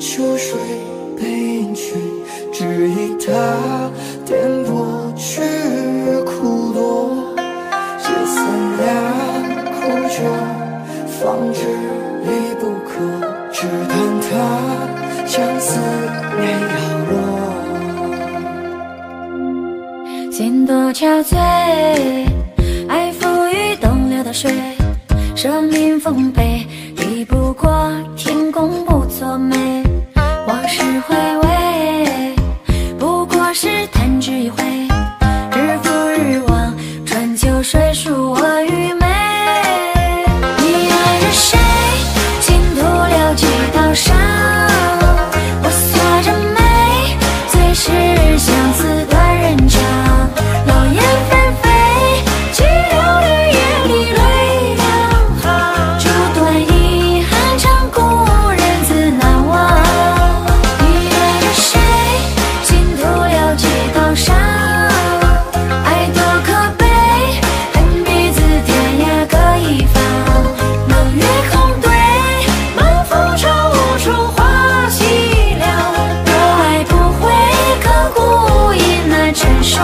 秋水背影去，只以它颠簸去苦多。夜三两口酒，方知离不可，只叹它将思念摇落。 心多憔悴，爱浮于东流的水，生命丰沛，抵不过天公不作美。往事回味，不过是弹指一挥，日复日望，春秋水书我与美。你爱着谁？倾吐了几道伤，我锁着眉，最是相思断人肠。老燕纷飞，寂寥绿叶里泪两行，烛短遗憾，长故人自难忘。你爱着谁？倾吐了几道伤，爱多可悲，恨彼此天涯各一方。冷月空对，满风愁无处话凄凉。若爱不回，刻骨已难成双。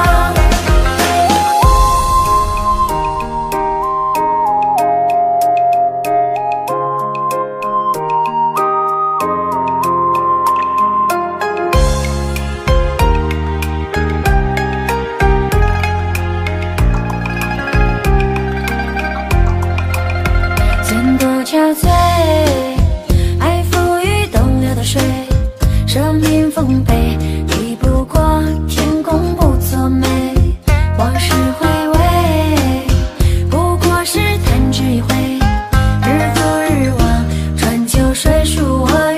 心多憔悴，爱浮于东流的水，生命丰沛，抵不过天公不作美。往事回味，不过是弹指一挥，日复日望，春秋水书我